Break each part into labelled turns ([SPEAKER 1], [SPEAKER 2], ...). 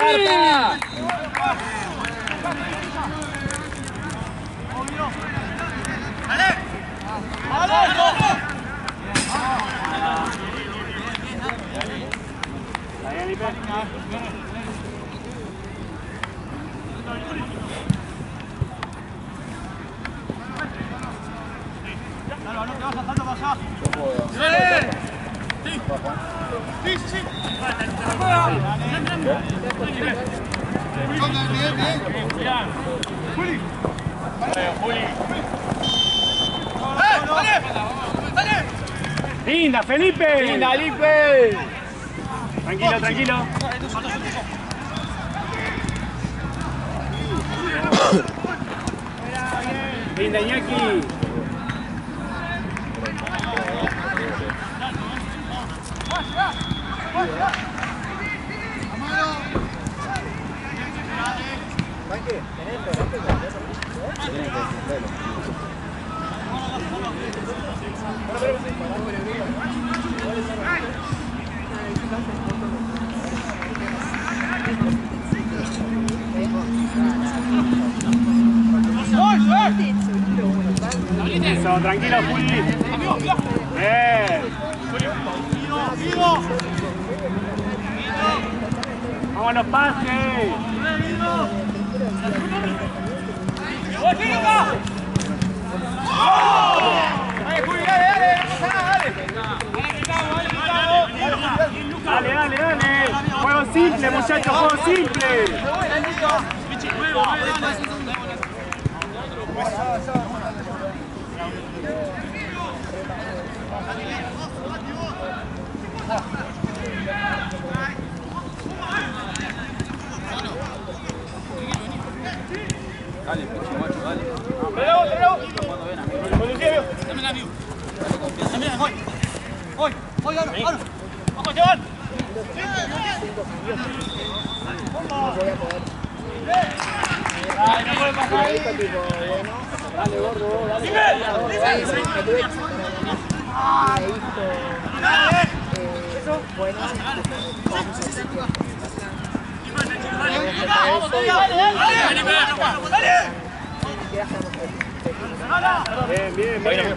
[SPEAKER 1] Marta! ¡Linda, Felipe! ¡Linda, Felipe! Tranquilo, tranquilo. ¡Linda, Iñaki! Eso, tranquilo, Juli. ¡Vamos a los pases! Dale, dale, dale. Juego simple, muchachos, juego simple.
[SPEAKER 2] Dale, macho, dale.
[SPEAKER 3] Dame la view. Voy, ahora. Vamos, Joan. No puede pasar ahí.
[SPEAKER 4] Dale, gordo, dale. Bueno,
[SPEAKER 1] Bien, bien, bien.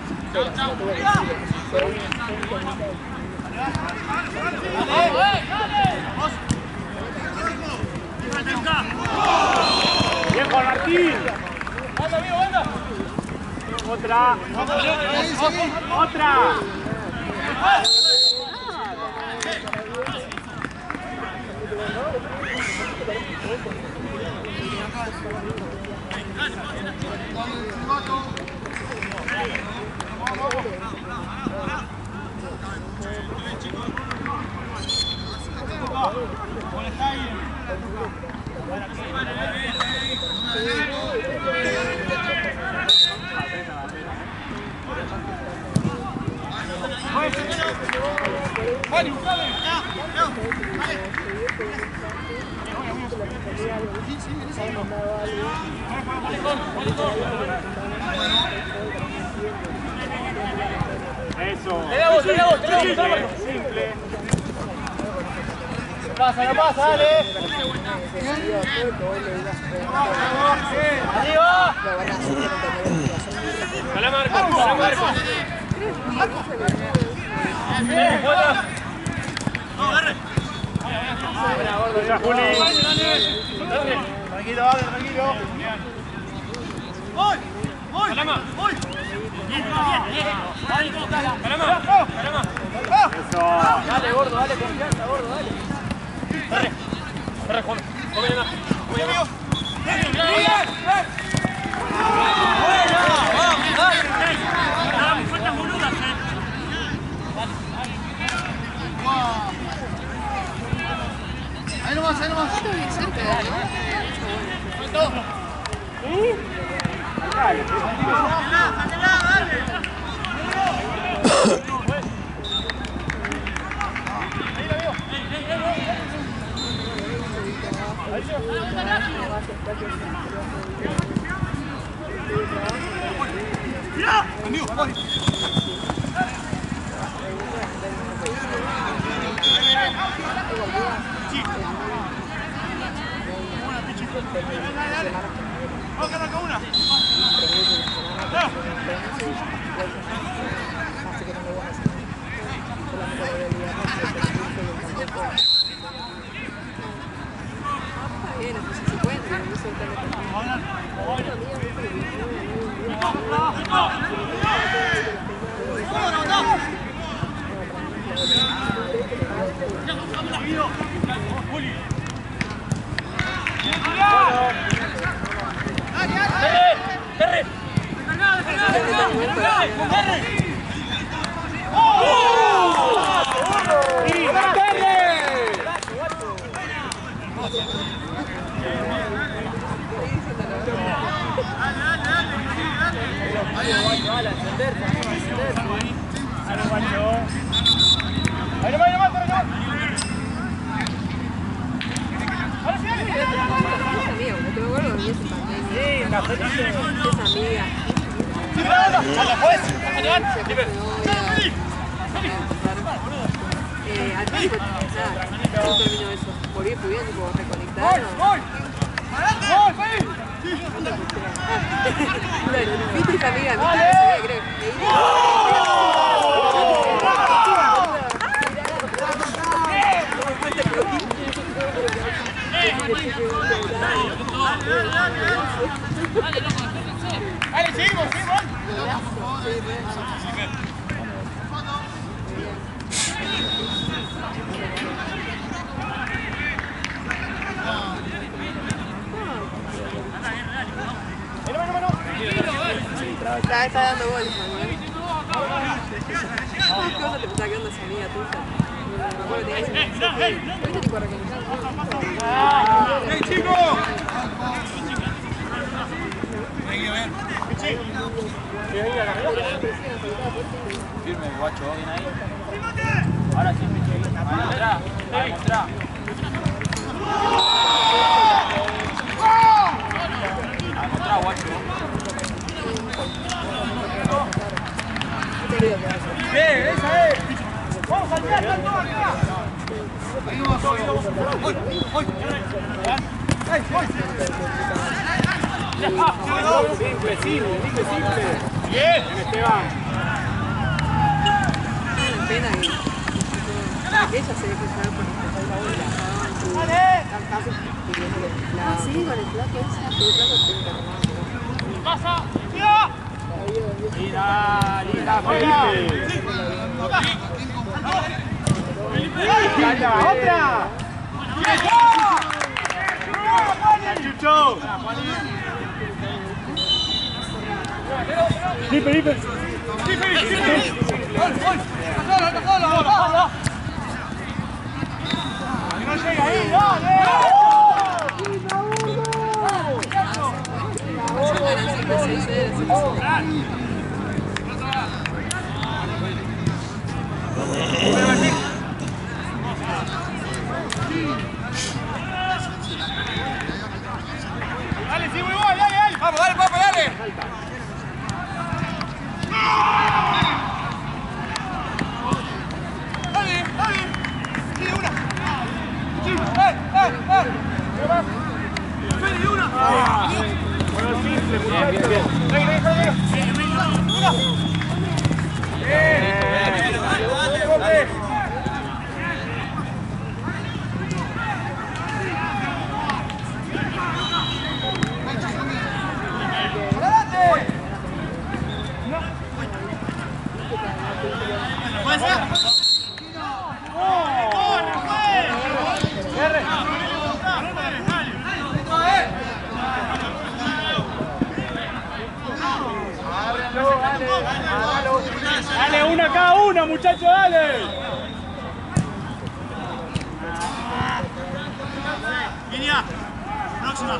[SPEAKER 1] Bien, Juan Martín. Otra. Otra. Eso. Simple.
[SPEAKER 3] No pasa, dale. Arriba.
[SPEAKER 1] Dale, Marco.
[SPEAKER 3] No, agarre.
[SPEAKER 1] Ya, Juli.
[SPEAKER 3] Tranquilo, tranquilo. Voy. Voy.
[SPEAKER 1] Eso.
[SPEAKER 3] Dale, gordo, dale confianza, gordo, dale. Corre, Juan. Voy, amigo. Faltan boludas, Ahí nomás.
[SPEAKER 1] Dale.
[SPEAKER 3] ¡Mira! Amigo, voy. Sí.
[SPEAKER 4] mucha gente no voy a al tiempo, nada, no terminó eso. Volví a estudiar, tipo, reconectar. Viste esa amiga, mi cara sabía, creo.
[SPEAKER 3] Dale, seguimos, seguimos.
[SPEAKER 4] Está dando goles, ¿qué onda te pensás que onda esa amiga tuya? Me acuerdo que tenías ¿viste tipo reconectar?
[SPEAKER 3] ¡Hey, chico!
[SPEAKER 2] Firme, guacho, bien ahí. Ahora sí, Pichi. Mostrá, mostrá. Mostrá, guacho.
[SPEAKER 3] Bien, esa es. Vamos al teatro, todo acá. Ahí vamos, hoy.
[SPEAKER 1] Simple, simple. Bien, Esteban.
[SPEAKER 4] Una pena que ella se deje llevar por Ah, sí, con el plato ese.
[SPEAKER 3] ¡Pasa!
[SPEAKER 1] Linda, Felipe. ¡Otra! ¡Chucho! Felipe.
[SPEAKER 3] ¡Solo! ¡No llega ahí! ¡Dale! Dale, sí, muy bueno, dale. Vamos, dale, papá, dale. Dale. Sigue una. Sí, Sigue una.
[SPEAKER 1] Bueno, simple, muchachos.
[SPEAKER 3] Bien.
[SPEAKER 1] Dale, una cada uno, muchachos, dale.
[SPEAKER 3] Línea. Próxima.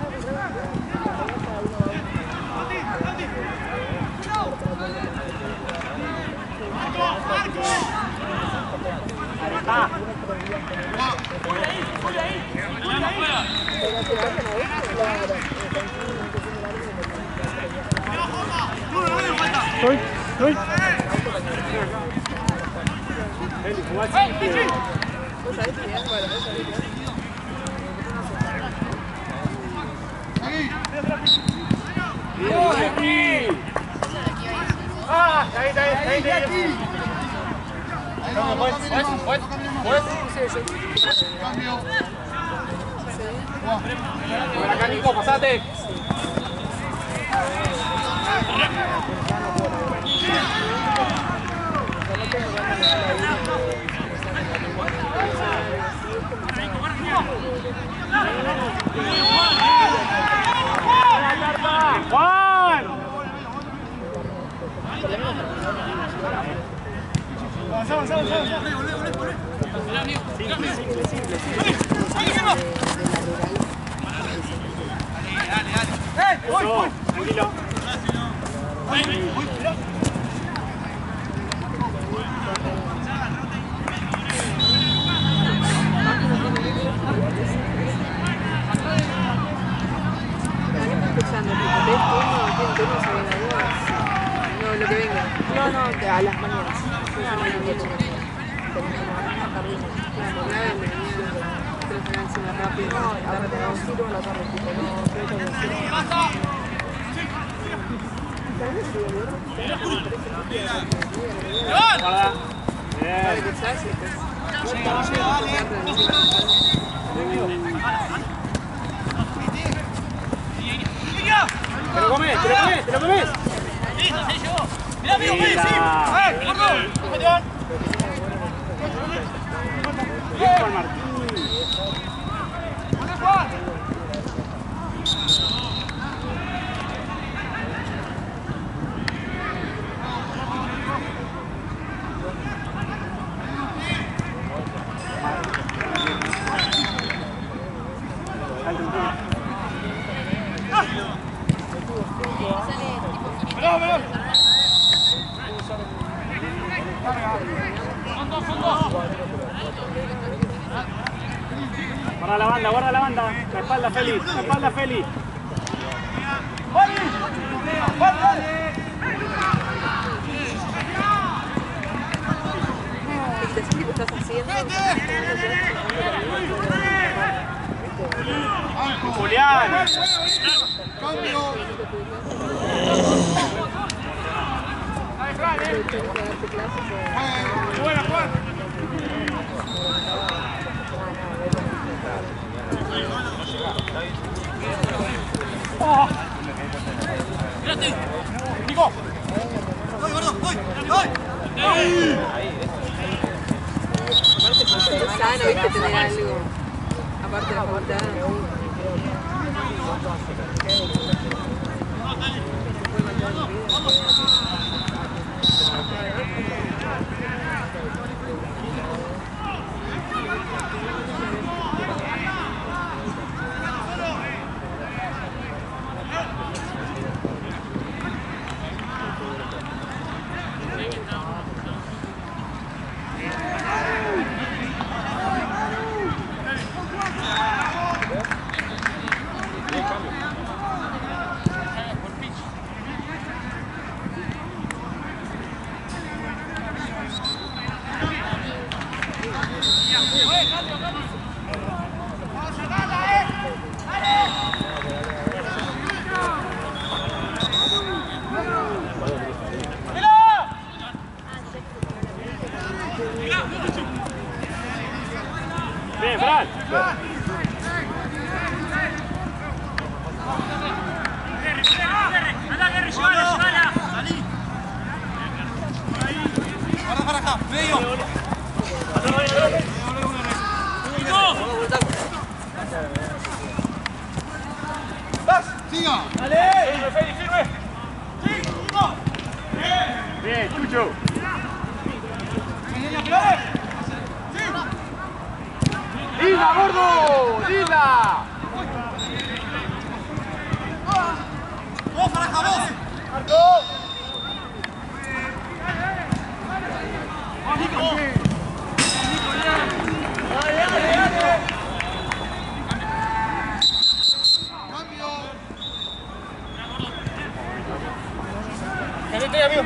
[SPEAKER 1] Estoy. Eli, jugá simple.
[SPEAKER 4] ¿Vos sabés que
[SPEAKER 1] Bien, ahí.
[SPEAKER 2] Acá, Nico, pasate.
[SPEAKER 1] Juan. Avanza.
[SPEAKER 3] Dale.
[SPEAKER 1] Voy. Tranquilo.
[SPEAKER 4] escuchando, tipo, de turno, tiene turnos a las 2. No, lo que venga. No, A las mañanas. Rápido, no, ahora te damos tiro a la tarde, tipo, no, creo que
[SPEAKER 1] Guarda. Bien. Te lo comes, te lo comes, te lo comes.
[SPEAKER 3] Mirá, amigo, sí. Gordo.
[SPEAKER 1] Bien, Juan Martín. Guarda la banda. La espalda, Feli. La espalda, Feli.
[SPEAKER 4] ¿qué estás haciendo?
[SPEAKER 1] Julián.
[SPEAKER 3] Buena, Juan. ¡Mírate! ¡Nico! ¡Voy, gordo! ¡Voy!
[SPEAKER 4] Aparte, es sano, viste, tener algo. Aparte de la facultad.
[SPEAKER 1] Bien, Fran.
[SPEAKER 3] Guarda para acá, medio. ¡Vas! ¡Siga! ¡Dale! ¡Firme! ¡Sí!
[SPEAKER 1] Bien, Chucho. ¡Lila, gordo! ¡Lila!
[SPEAKER 3] ¡Vos, Faraja, vos!
[SPEAKER 1] ¡Marco!
[SPEAKER 3] ¡Caliente, amigo!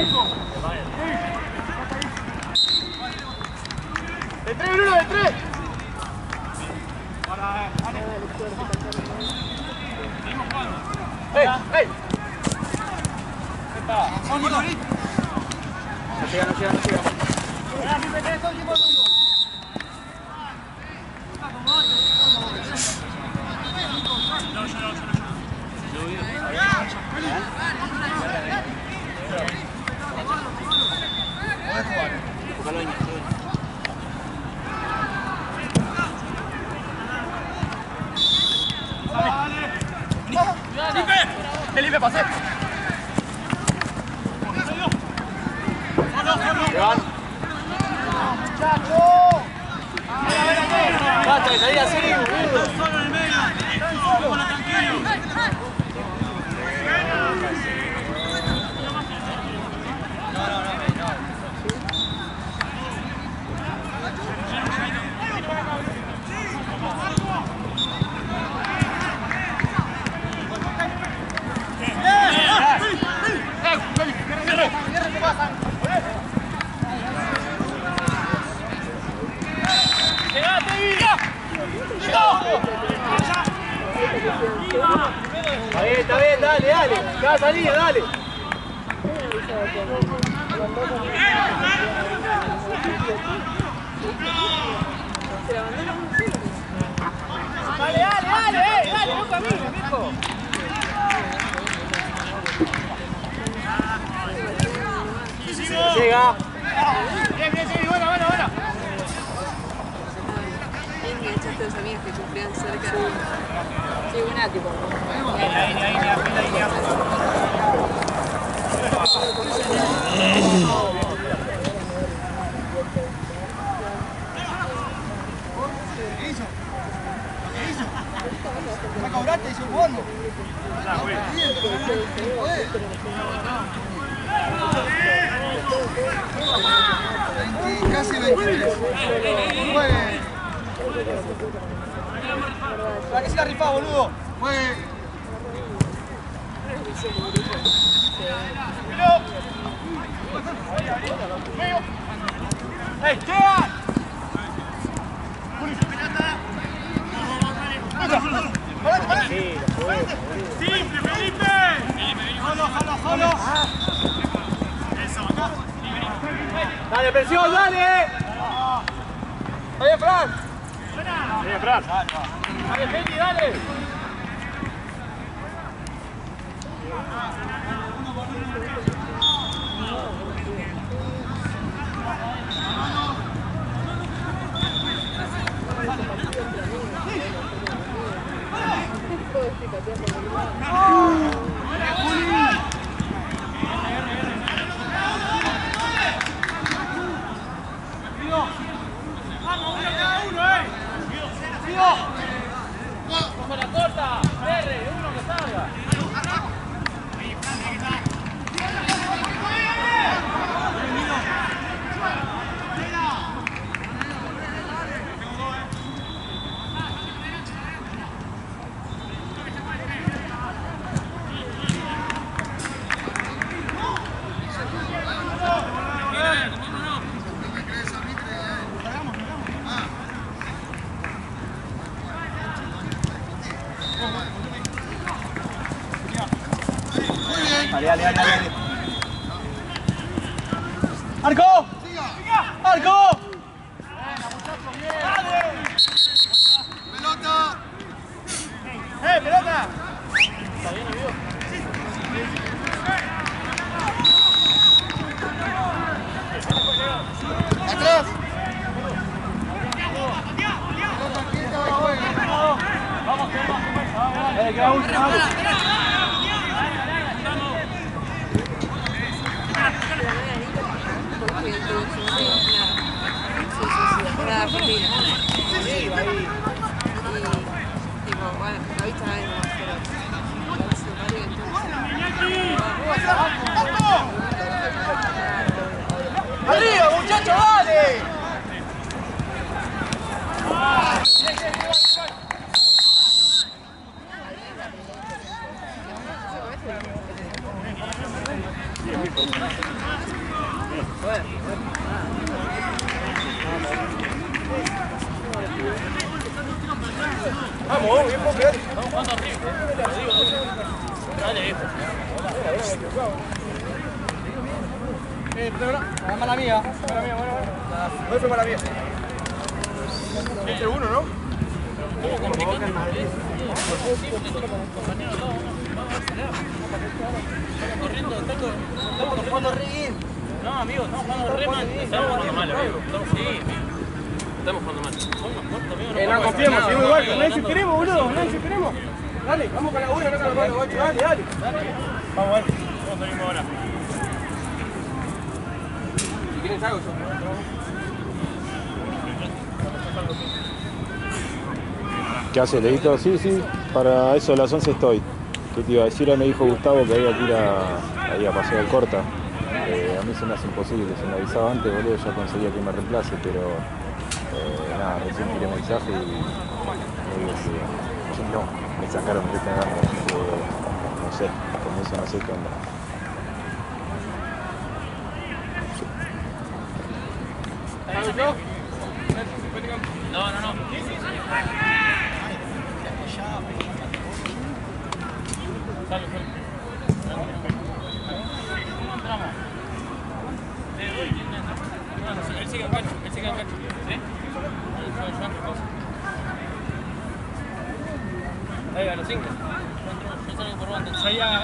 [SPEAKER 1] ¡De tres, Bruno, de tres! ¡Ey! ¡Ey!
[SPEAKER 3] ¡Vamos,
[SPEAKER 1] No llega, no llega, no llega. Felipe, pasé. Basta de salir así, boludo.
[SPEAKER 3] Solo en el medio. Solo tranquilo. Está bien, dale, dale. Ya va a salir, dale. Dale, no camines, viejo. Llega. Bien, buena.
[SPEAKER 4] Enganchaste a los amigos que cumplían cerca. Sí, buena, tipo.
[SPEAKER 3] ¿Me cobraste y un bono? Casi 23. Juegue. ¿Para qué se la rifa, boludo? Juegue. ¡Ey, queda!
[SPEAKER 1] ¡Simple, Felipe! ¡Jalo! Eso, acá.
[SPEAKER 3] ¡Dale, presión, dale! ¡Está bien, Fran!
[SPEAKER 1] Bien, Fran.
[SPEAKER 3] ¡Dale, Feli, dale!
[SPEAKER 2] ¡Cojo la corta! ¡R! ¡Uno que salga!
[SPEAKER 3] Dale. ¡Arco! ¡Arco! ¡Pelota! ¡Pelota!
[SPEAKER 2] ¿Está bien, amigo?
[SPEAKER 3] ¡Atrás! ¡Pelota quieta y juega!
[SPEAKER 2] Vamos,
[SPEAKER 3] ¡Dale, que va un
[SPEAKER 4] Porque introducción de una Argentina. Y tipo, bueno, la vista es más pero
[SPEAKER 3] ¡Arriba, muchachos, dale! Vamos, bien, porque
[SPEAKER 2] estamos jugando horrible. Lo digo. Dale, viejo.
[SPEAKER 3] Mala mía. No fue mala mía. Este uno, ¿no? Estamos jugando re bien.
[SPEAKER 2] No, amigo, estamos jugando re mal. Estamos jugando mal, amigo. Sí, estamos jugando mal.
[SPEAKER 3] No confiemos, seguimos igual. No desesperemos, boludo. No desesperemos. Dale, vamos con la buena, no con la mala, guacho. Dale. Vamos, dale.
[SPEAKER 1] ¿Cómo salimos ahora?
[SPEAKER 3] Si quieren salgo yo.
[SPEAKER 5] ¿Qué hace, Leito? Sí, para eso a las 11 estoy. ¿Qué te iba a decir? Me dijo Gustavo que había que ir a Paseo del Corta. A mí se me hace imposible, se me avisaba antes, boludo, ya conseguía que me reemplace, pero nada, recién tiré mensaje y me digo que no, me sacaron directamente, no sé, con eso no sé qué onda.
[SPEAKER 3] ¿Algo yo?
[SPEAKER 2] No, no, no. Salve, salve. Él sigue en gancho, él sigue en gancho. ¿Sí? Ahí a los 5. Yo salgo por banda. Ahí a...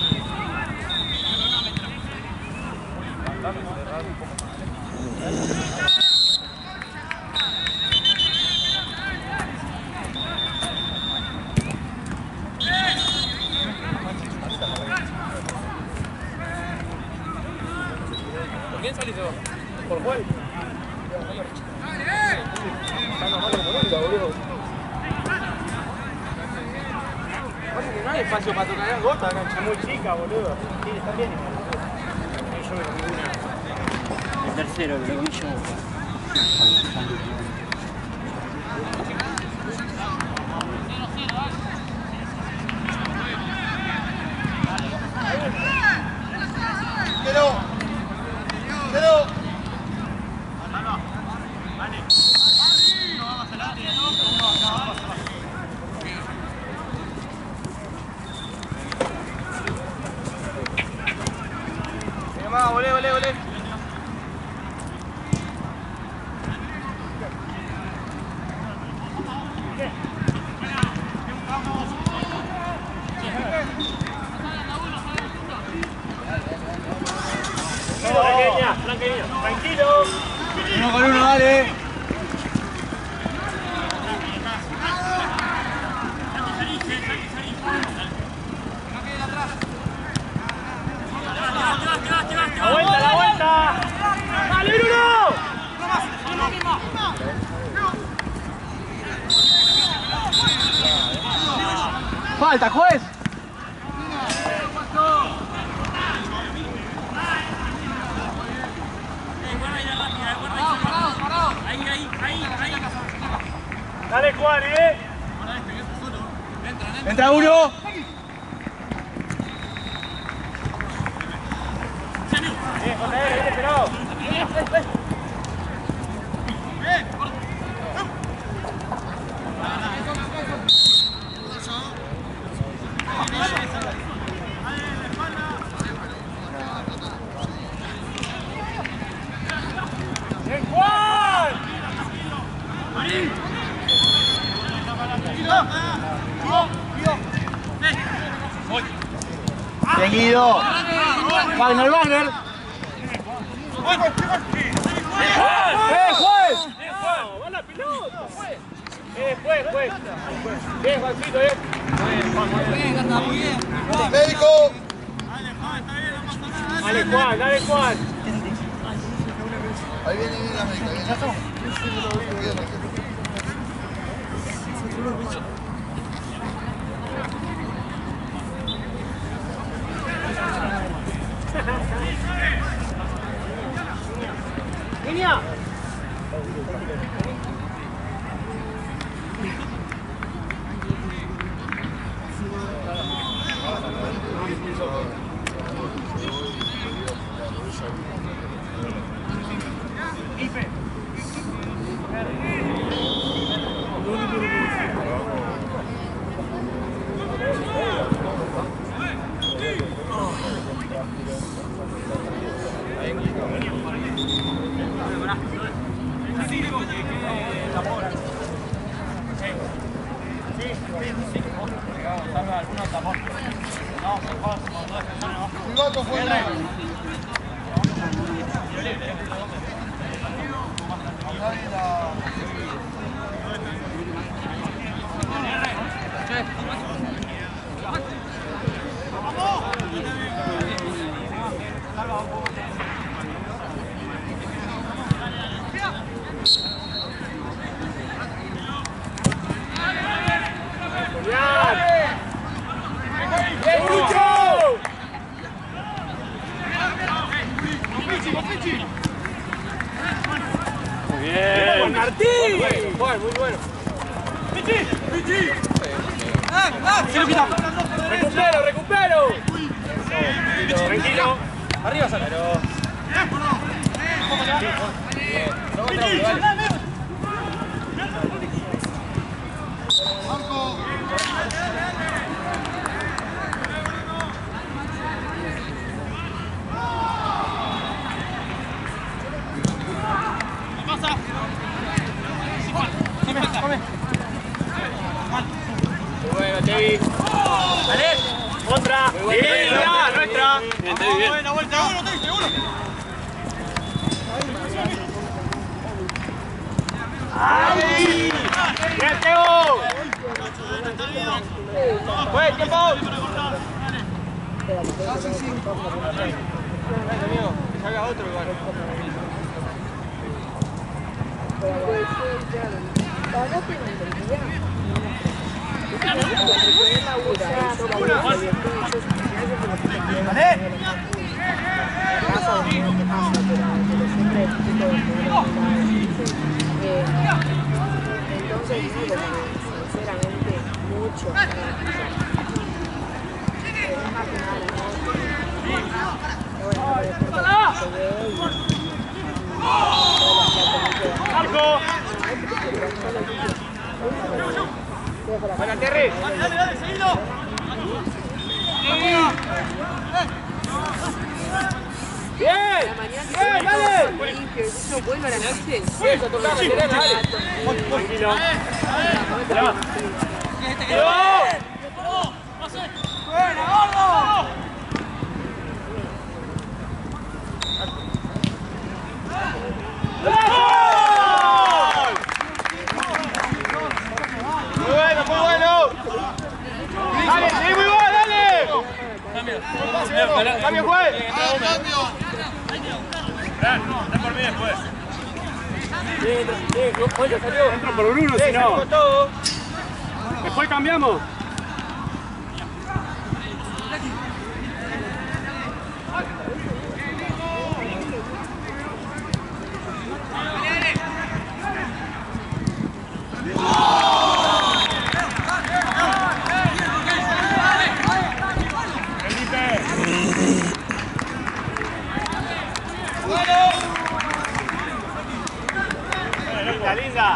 [SPEAKER 2] ¿Por quién salís vos? ¿Por Juan?
[SPEAKER 3] No hay espacio para tocar las gotas, cancha.
[SPEAKER 1] Es muy chica, boludo. Sí, está bien. Yo me comí una. El tercero, que lo comí yo.
[SPEAKER 3] Olé, olé, olé.
[SPEAKER 1] Tranquilo.
[SPEAKER 3] Uno con uno, dale.
[SPEAKER 1] La vuelta, la vuelta. ¡Dale, Bruno!
[SPEAKER 3] Falta, juez.
[SPEAKER 1] Dale, Juan,
[SPEAKER 3] Entra uno.
[SPEAKER 1] Bien, José, bien esperado. ¡Bien, Juan!
[SPEAKER 3] Seguido. Wagner, Wagner. ¡Juez!
[SPEAKER 1] ¡Va la pelota, juez! Juez. Bien, Juancito, bien.
[SPEAKER 3] Médico.
[SPEAKER 1] Dale, Juan, dale, Juan.
[SPEAKER 3] Ahí viene la médica.
[SPEAKER 1] ¡Línea!
[SPEAKER 2] Bien.
[SPEAKER 1] Martín!
[SPEAKER 2] Juan, muy bueno.
[SPEAKER 1] ¡Recupero! Tranquilo.
[SPEAKER 2] Arriba, sale.
[SPEAKER 3] ¡Bien, Teo! ¡Buen tiempo! Amigo, que salga otro igual.
[SPEAKER 4] Entonces, sinceramente, mucho. Es más que nada,
[SPEAKER 3] ¡Marco! ¡Buena, Terry! ¡Dale, dale, seguido! ¡Bien! ¡Bien, dale!
[SPEAKER 4] Limpio, eso vuelve a la noche.
[SPEAKER 3] Eso, tocame, Terena, dale. Tranquilo. ¡Buena, gordo! ¡Muy bueno, muy bueno! ¡Dale, sí, muy bueno, dale! ¡Cambio, juez!
[SPEAKER 2] Ven por mí después.
[SPEAKER 3] Entro por Bruno, si no. Después cambiamos. Linda, linda.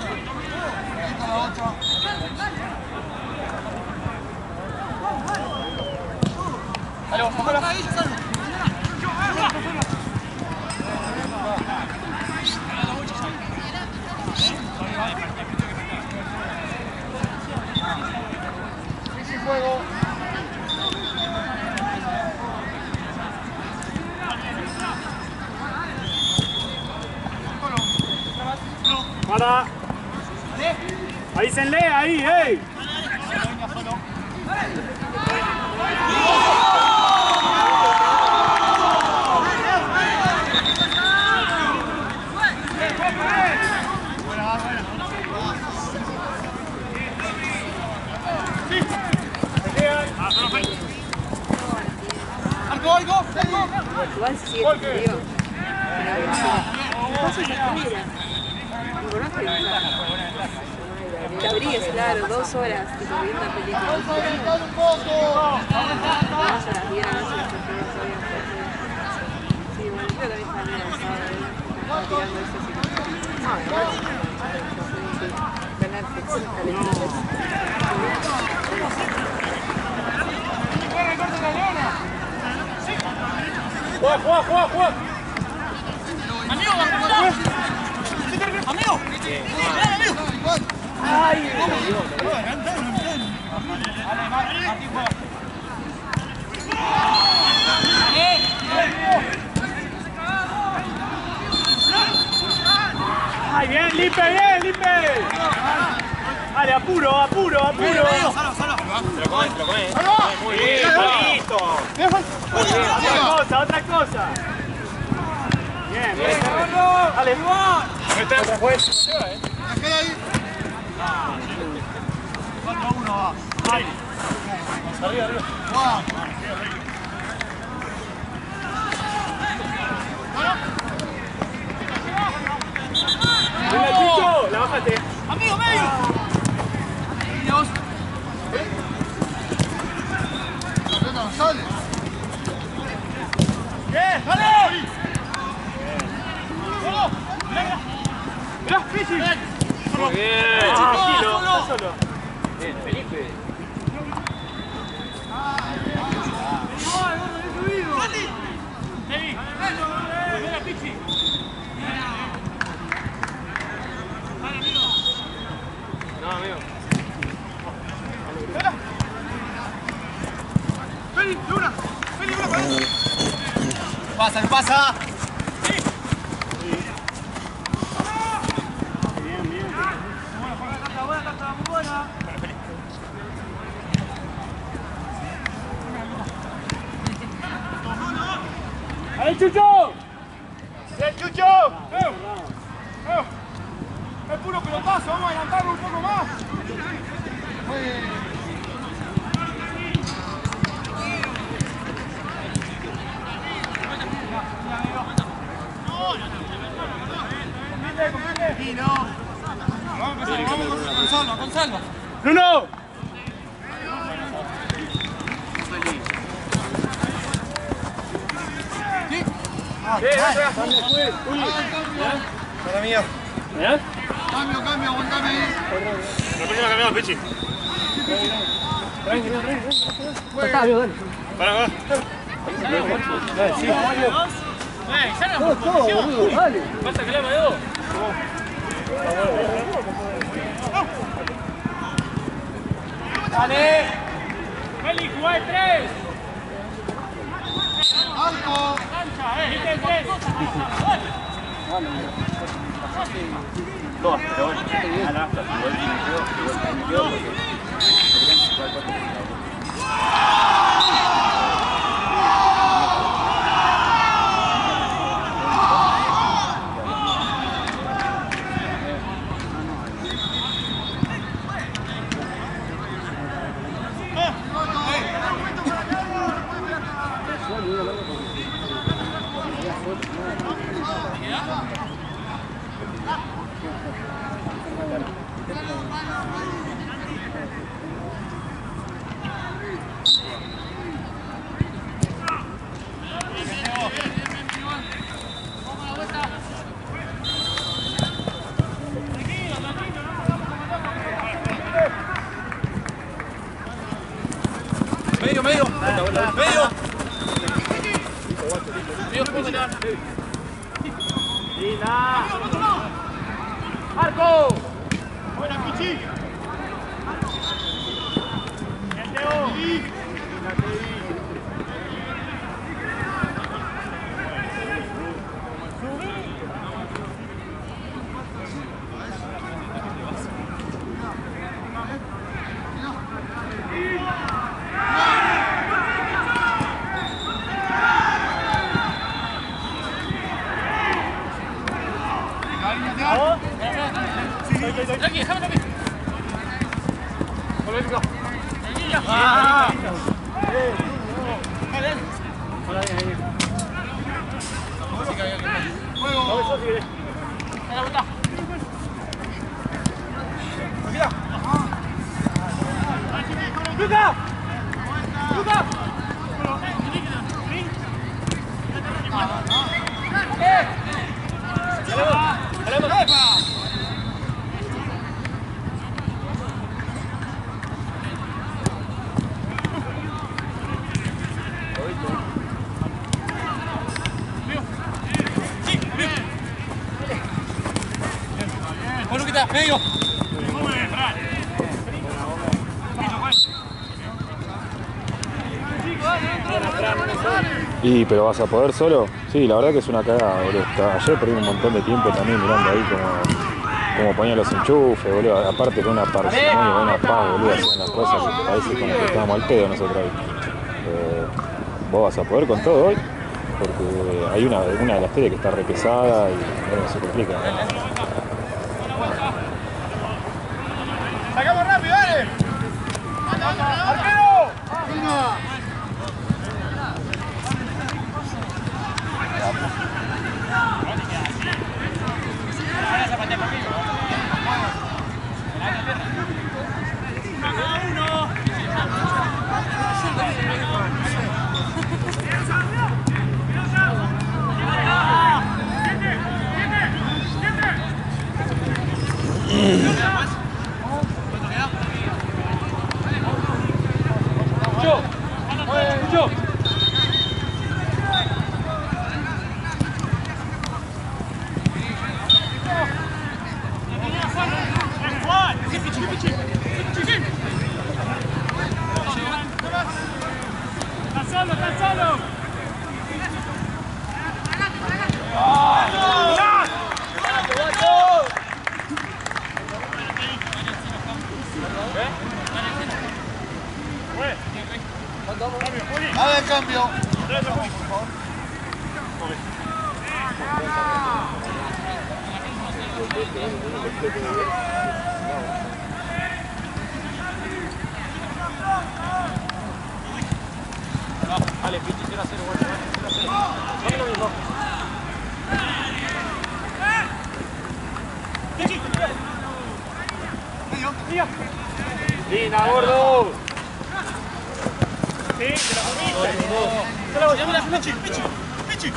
[SPEAKER 3] Para. Avísenle ahí, hey.
[SPEAKER 4] Igual sí, es frío. Te abrigues, claro, 2 horas, tipo, viendo la película. 2 horas, un poco. 2 horas, 10 horas, sí, bueno, creo que también está bien avanzado, tirando eso, sí. No, ganar flexión,
[SPEAKER 3] ¡Juega!
[SPEAKER 2] ¡Amigo! ¡Amigo!
[SPEAKER 3] ¡Ay! ¡Ay, bien, Lipe, bien, Lipe! Dale, apuro.
[SPEAKER 2] Te lo comes.
[SPEAKER 3] Muy bien, listo. Otra cosa. Bien. Dale, otra juez. Ahí. Arriba. Venga, Chicho, la bajaste.
[SPEAKER 2] ¡Amigo, medio!
[SPEAKER 3] ¡Bien! ¡Dale! ¡Mirá, Pichi!
[SPEAKER 2] Muy bien.
[SPEAKER 3] Tranquilo, está solo.
[SPEAKER 2] Bien, Felipe.
[SPEAKER 3] Venga, Pichi. No, amigo. ¡Vení, Luna! ¡Vení, Luna!
[SPEAKER 2] ¡Pasa, que pasa!
[SPEAKER 3] Bien. ¡Bien, Chucho! ¡Bien, Chucho! Es puro pelotazo, vamos a adelantarlo un poco más. Gonzalo. ¡Bruno! Para mía.
[SPEAKER 1] ¿Ya?
[SPEAKER 3] Cambio, aguantame ahí.
[SPEAKER 2] La primera cambiamos, Pichi.
[SPEAKER 1] Está bien, dale.
[SPEAKER 2] Para.
[SPEAKER 1] Sí. Todo, boludo, dale.
[SPEAKER 2] Falta que la Edu.
[SPEAKER 3] Dale.
[SPEAKER 2] Feli, jugá el 3.
[SPEAKER 3] Arco.
[SPEAKER 2] ¿Viste el 3?
[SPEAKER 1] Dos, pero bueno, a la afta, igual me quedo porque...
[SPEAKER 3] ¡Marco! ¡Buena, Pichi!
[SPEAKER 2] Aquí, déjame aquí.
[SPEAKER 3] ¡Luca! ¡Luca!
[SPEAKER 2] Medio.
[SPEAKER 5] Y, pero vas a poder solo. Sí, la verdad que es una cagada, boludo. Ayer perdí un montón de tiempo también mirando ahí como ponían los enchufes, boludo. Aparte con una parsimonia, una paz, boludo, hacían las cosas que parece como que estábamos al pedo nosotros ahí. Vos vas a poder con todo hoy, porque hay una de las teles que está re pesada y bueno, se complica.
[SPEAKER 3] ¡Sacamos rápido, dale! ¡Arquero!
[SPEAKER 6] A ver, cambio.
[SPEAKER 2] Vale, Pichi, 0-0, guacho. 0-0. Dame lo mismo.
[SPEAKER 3] Linda, gordo. Sí, te la comiste. Llámala, Pichi, Pichi, Pichi.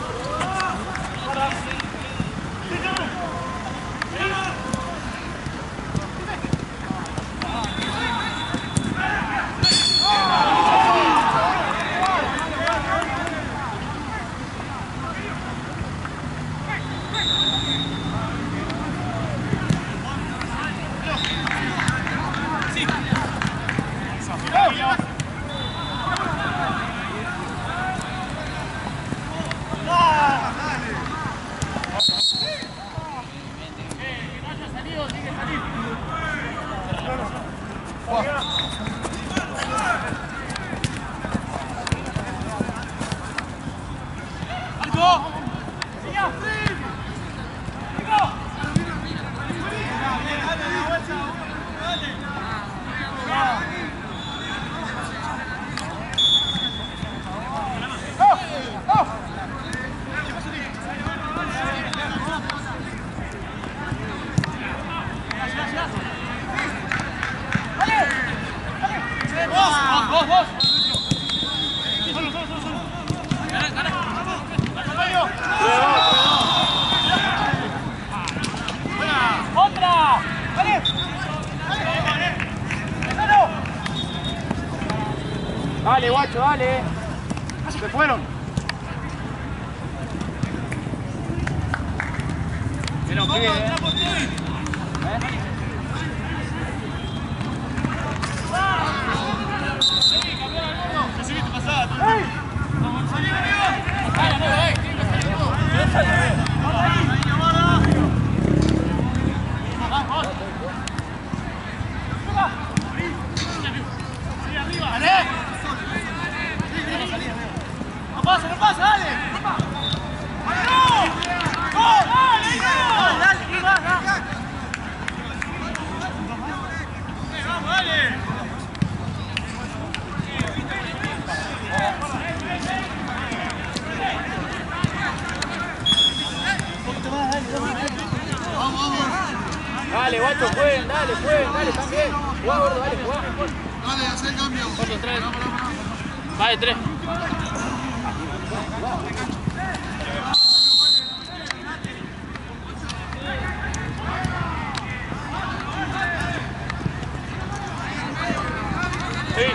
[SPEAKER 3] Dale, guacho, dale. Se fueron. Pero qué bien, No pasa, dale. Dale, guacho, jueguen, dale también. Jugá, gordo, dale, jugá.
[SPEAKER 6] Dale, haz el cambio.
[SPEAKER 2] Otro 3. Vale, 3.
[SPEAKER 3] Sí.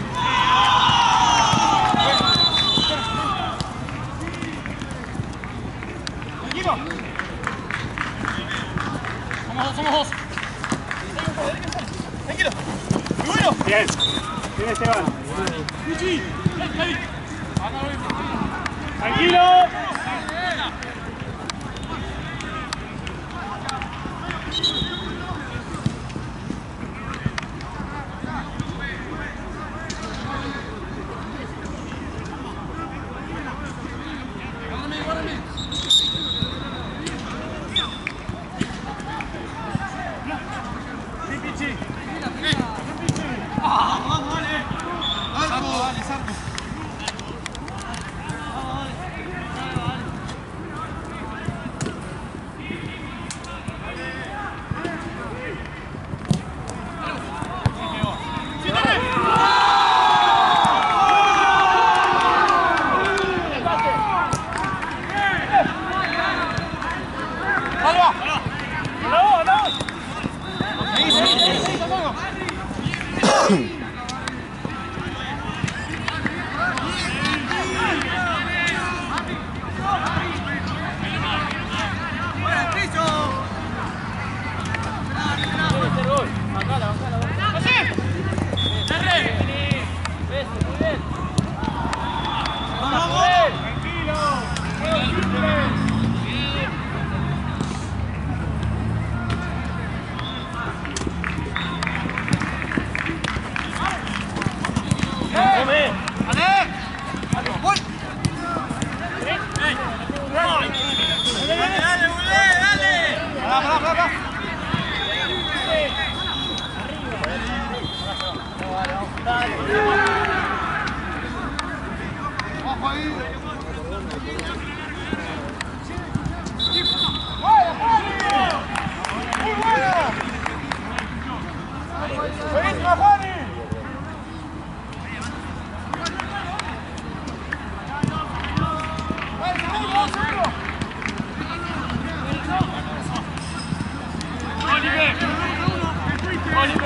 [SPEAKER 3] Tranquilo. Somos dos. Tranquilo. Muy bueno. Bien. Bien, Esteban. Tranquilo.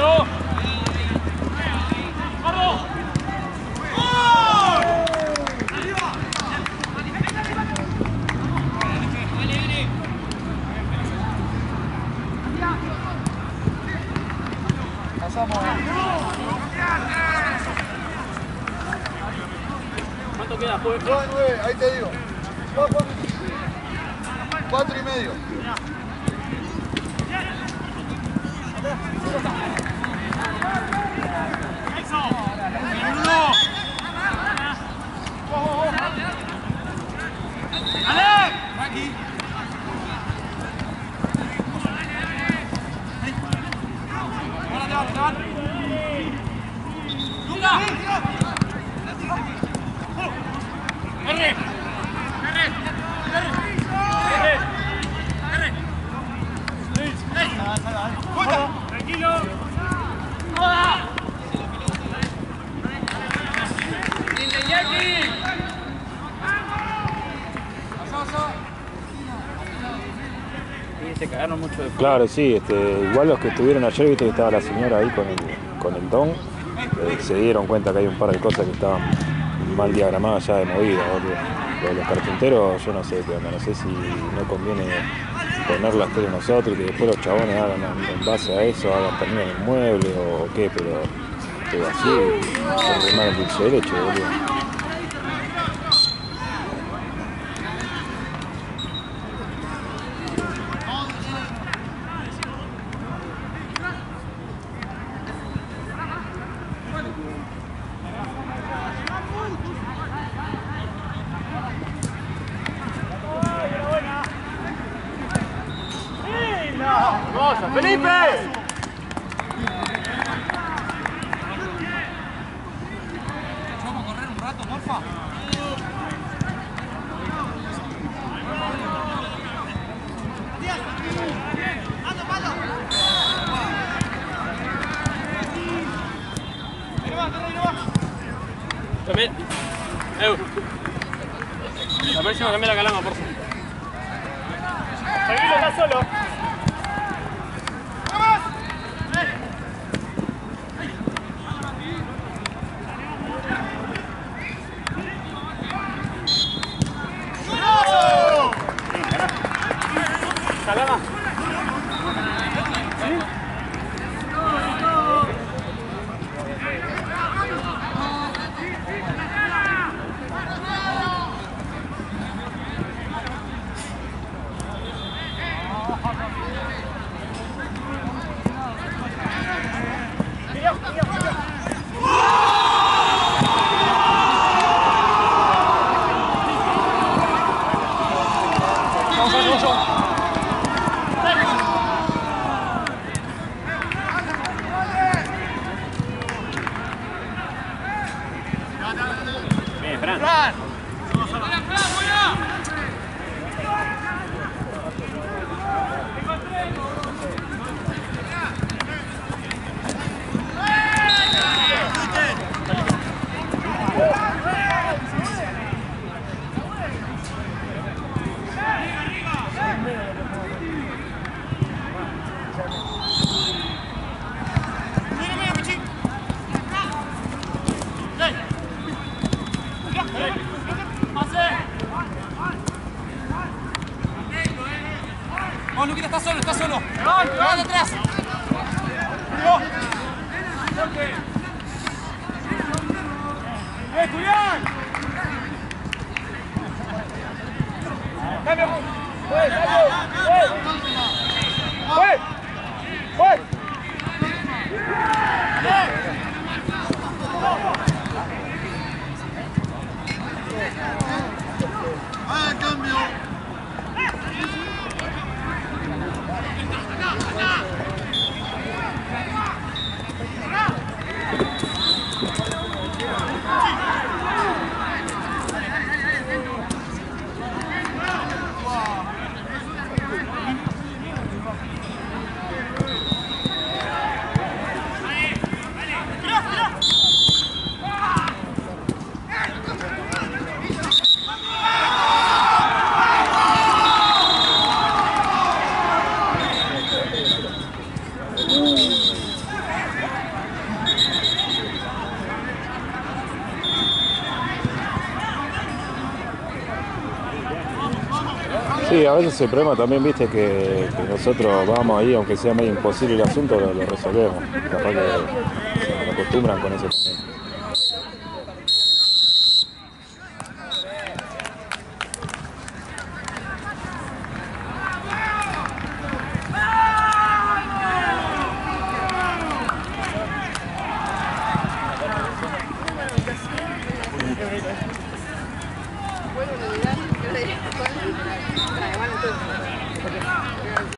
[SPEAKER 2] ¿Cuánto queda, pues?
[SPEAKER 6] 9, ahí te digo. 4 y medio.
[SPEAKER 1] Se cagaron mucho de
[SPEAKER 5] Claro, sí, igual los que estuvieron ayer, viste que estaba la señora ahí con el don, se dieron cuenta que hay un par de cosas que estaban mal diagramadas ya de movida, boludo. Lo de los carpinteros, yo no sé qué onda, no sé si no conviene ponerlas todos nosotros y que después los chabones hagan en base a eso, hagan también el mueble o qué, pero así, se remar el dulce de leche, boludo.
[SPEAKER 3] ¡Felipe!
[SPEAKER 6] Vamos a correr un rato, porfa.
[SPEAKER 2] También. La próxima también la calama, por favor.
[SPEAKER 3] Tranquilo, está solo. Calama.
[SPEAKER 1] Bien, Fran.
[SPEAKER 6] Vamos, Luquita, está solo, está solo. ¡Levanta atrás!
[SPEAKER 3] Julián! ¡Cambio! ¡Fue!
[SPEAKER 6] ¡Ah, cambio!
[SPEAKER 5] Sí, a veces el problema también, viste, que nosotros vamos ahí, aunque sea medio imposible el asunto, lo resolvemos. Capaz que se acostumbran con eso también.